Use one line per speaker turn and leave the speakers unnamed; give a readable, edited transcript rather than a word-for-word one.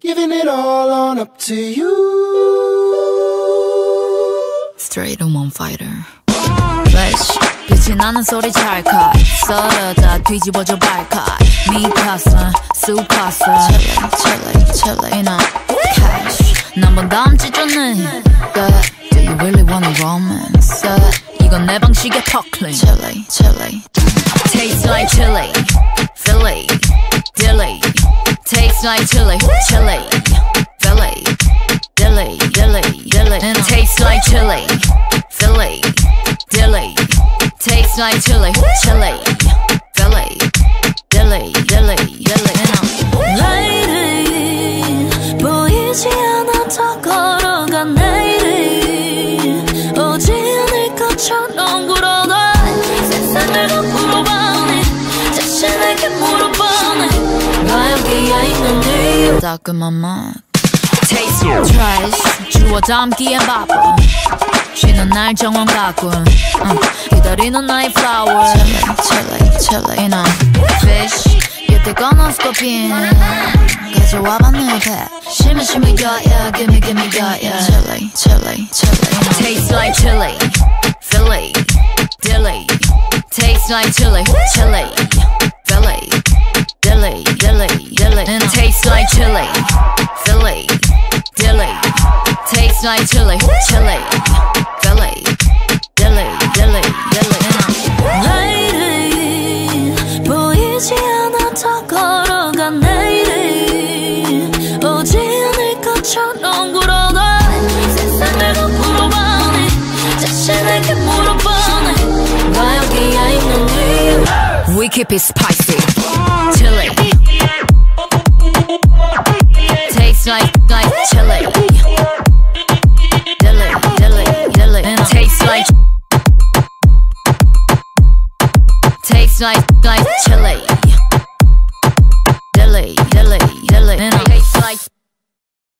giving it all on up to you.
Straight on one fighter. Fresh 빛이 나는 소리 찰칵 썰어다 뒤집어줘 발칵 미카사 수카사 Chili, you know cash 난번 다음 찢어내 Good. Do you really wanna romance? Good. 이건 내 방식의 턱클린 Chili Tastes like chili Philly Dilly Tastes like chili Philly Dilly And it tastes like chili Philly Dilly Tastes like chili Philly Dilly
Lady 보이지 않아 더 걸어가 내일이 오지 않을 것처럼 굴어가 세상을 거꾸로 보니 자신에게 물어보니 나 여기에 있는 이유
따끔한 맛 Taste trash 주워 담기엔 바빠 쉬는 날 정원 가꾼 기다리는 나의 flower Chili you know Fish 뜨거운 스코핀 가져와봐 내 앞에 심이 yeah gimme yeah Chili you know Tastes like chili Philly Dilly Tastes like chili Philly Dilly And it tastes like chili Philly Dilly Tastes like chili Philly Dilly
Lady 보이지 않아 더 걸어가 내일이 오지 않을 것처럼 굴어가 세상을 거꾸로 보니 자신에게 물어보니 나 여기에 있는 이유
We keep it spicy Chili Tastes like chili Dilly And it tastes like chili